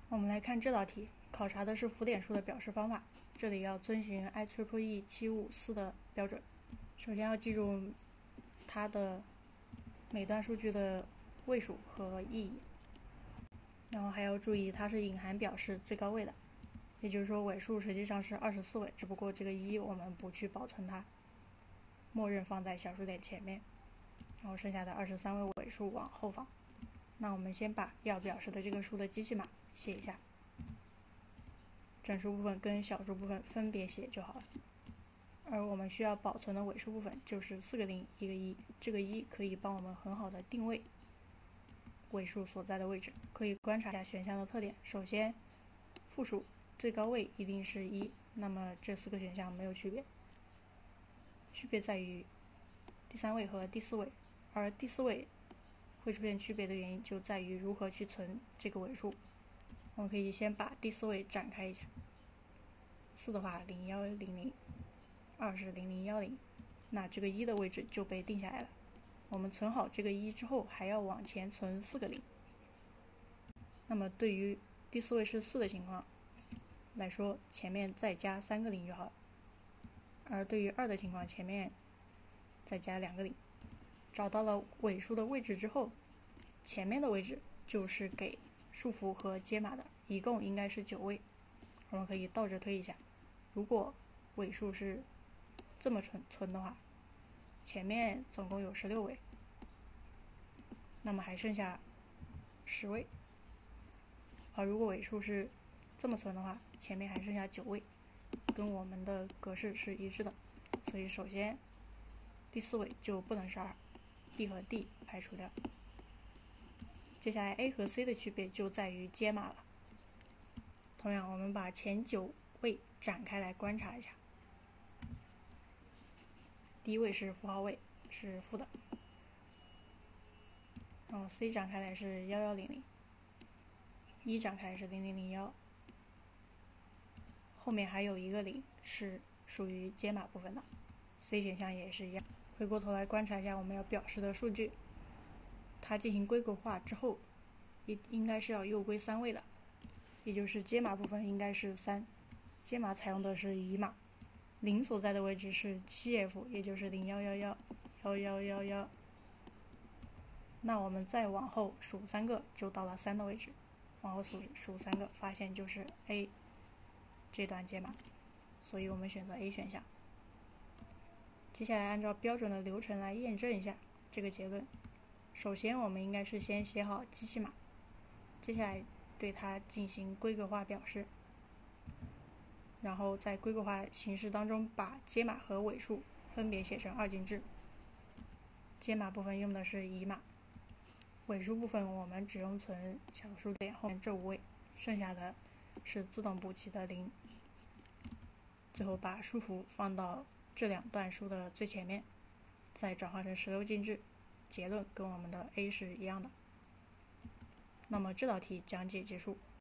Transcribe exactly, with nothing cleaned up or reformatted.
我们来看这道题，考察的是浮点数的表示方法，这里要遵循 I E E E 七五四的标准。首先要记住它的每段数据的位数和意义，然后还要注意它是隐含表示最高位的，也就是说尾数实际上是二十四位，只不过这个一我们不去保存它，默认放在小数点前面，然后剩下的二十三位尾数往后放。那我们先把要表示的这个数的机器码写一下，整数部分跟小数部分分别写就好了。而我们需要保存的尾数部分就是四个零一个一，这个一可以帮我们很好的定位尾数所在的位置。可以观察一下选项的特点，首先负数最高位一定是一，那么这四个选项没有区别，区别在于第三位和第四位，而第四位会出现区别的原因就在于如何去存这个尾数。我们可以先把第四位展开一下，四的话零一零零，二是零零一零，那这个一的位置就被定下来了。我们存好这个一之后，还要往前存四个零。那么对于第四位是四的情况来说，前面再加三个零就好了。而对于二的情况，前面再加两个零。找到了尾数的位置之后，前面的位置就是给数符和解码的，一共应该是九位。我们可以倒着推一下，如果尾数是这么存存的话，前面总共有十六位，那么还剩下十位。而如果尾数是这么存的话，前面还剩下九位，跟我们的格式是一致的。所以首先第四位就不能是二， B 和 D 排除掉。接下来 A 和 C 的区别就在于解码了。同样，我们把前九位展开来观察一下。第一位是符号位，是负的，然后 C 展开来是一一零零，一展开是零零零一，后面还有一个零是属于解码部分的。C 选项也是一样。回过头来观察一下我们要表示的数据，它进行规格化之后，应该是要右归三位的，也就是解码部分应该是三，解码采用的是乙码，零所在的位置是 七 F， 也就是零一一一一一一。那我们再往后数三个就到了三的位置，往后数数三个，发现就是 A 这段解码，所以我们选择 A 选项。接下来按照标准的流程来验证一下这个结论。首先我们应该是先写好机器码，接下来对它进行规格化表示，然后在规格化形式当中把解码和尾数分别写成二进制。解码部分用的是乙码，尾数部分我们只用存小数点后面这五位，剩下的是自动补齐的零。最后把数符放到这两段数的最前面，再转化成十六进制，结论跟我们的 A 是一样的。那么这道题讲解结束。